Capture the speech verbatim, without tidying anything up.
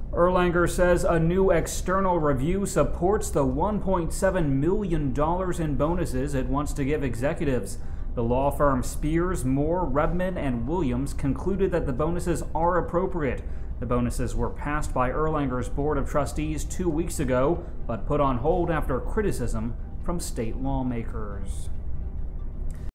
Erlanger says a new external review supports the one point seven million dollars in bonuses it wants to give executives. The law firm Spears, Moore, Rebman and Williams concluded that the bonuses are appropriate. The bonuses were passed by Erlanger's Board of Trustees two weeks ago, but put on hold after criticism from state lawmakers.